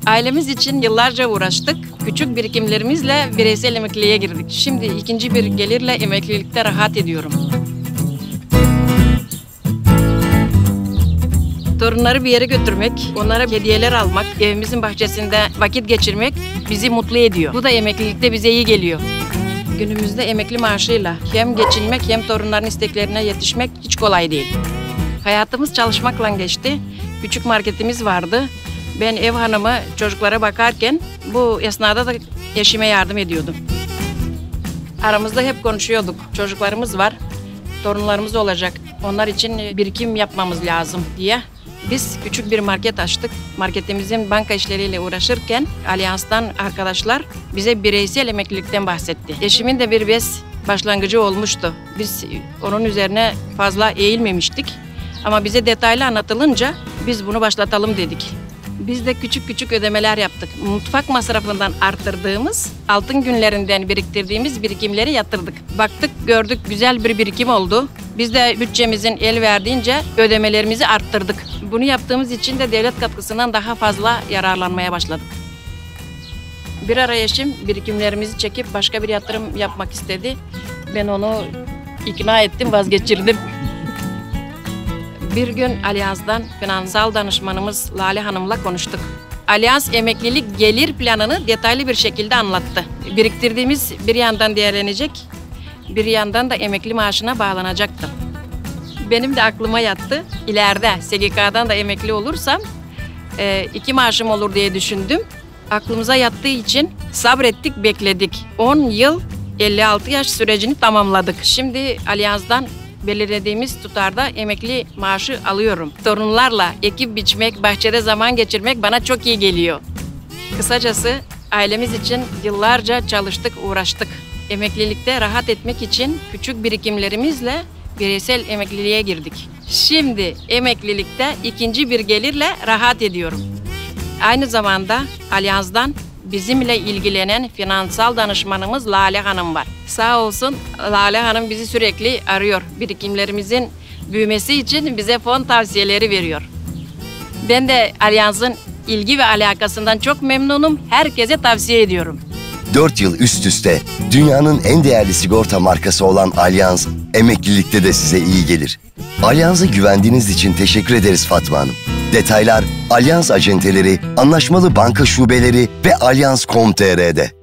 Ailemiz için yıllarca uğraştık. Küçük birikimlerimizle bireysel emekliliğe girdik. Şimdi ikinci bir gelirle emeklilikte rahat ediyorum. Torunları bir yere götürmek, onlara hediyeler almak, evimizin bahçesinde vakit geçirmek bizi mutlu ediyor. Bu da emeklilikte bize iyi geliyor. Günümüzde emekli maaşıyla hem geçinmek hem torunların isteklerine yetişmek hiç kolay değil. Hayatımız çalışmakla geçti. Küçük marketimiz vardı. Ben ev hanımı çocuklara bakarken bu esnada da eşime yardım ediyordum. Aramızda hep konuşuyorduk. Çocuklarımız var, torunlarımız olacak. Onlar için birikim yapmamız lazım diye. Biz küçük bir market açtık. Marketimizin banka işleriyle uğraşırken Alyans'tan arkadaşlar bize bireysel emeklilikten bahsetti. Eşimin de bir bez başlangıcı olmuştu. Biz onun üzerine fazla eğilmemiştik. Ama bize detaylı anlatılınca biz bunu başlatalım dedik. Biz de küçük küçük ödemeler yaptık. Mutfak masrafından arttırdığımız, altın günlerinden biriktirdiğimiz birikimleri yatırdık. Baktık, gördük, güzel bir birikim oldu. Biz de bütçemizin el verdiğince ödemelerimizi arttırdık. Bunu yaptığımız için de devlet katkısından daha fazla yararlanmaya başladık. Bir ara eşim birikimlerimizi çekip başka bir yatırım yapmak istedi. Ben onu ikna ettim, vazgeçirdim. Bir gün Alyans'dan finansal danışmanımız Lale Hanım'la konuştuk. Alyans emeklilik gelir planını detaylı bir şekilde anlattı. Biriktirdiğimiz bir yandan değerlenecek, bir yandan da emekli maaşına bağlanacaktı. Benim de aklıma yattı. İleride SGK'dan da emekli olursam 2 maaşım olur diye düşündüm. Aklımıza yattığı için sabrettik, bekledik. 10 yıl 56 yaş sürecini tamamladık. Şimdi Alyans'dan belirlediğimiz tutarda emekli maaşı alıyorum. Torunlarla ekip biçmek, bahçede zaman geçirmek bana çok iyi geliyor. Kısacası ailemiz için yıllarca çalıştık, uğraştık. Emeklilikte rahat etmek için küçük birikimlerimizle bireysel emekliliğe girdik. Şimdi emeklilikte ikinci bir gelirle rahat ediyorum. Aynı zamanda Alyans'dan bizimle ilgilenen finansal danışmanımız Lale Hanım var. Sağ olsun Lale Hanım bizi sürekli arıyor. Birikimlerimizin büyümesi için bize fon tavsiyeleri veriyor. Ben de Alyans'ın ilgi ve alakasından çok memnunum. Herkese tavsiye ediyorum. 4 yıl üst üste dünyanın en değerli sigorta markası olan Alyans, emeklilikte de size iyi gelir. Alyans'a güvendiğiniz için teşekkür ederiz Fatma Hanım. Detaylar Alyans acenteleri, anlaşmalı banka şubeleri ve Alyans.com.tr'de.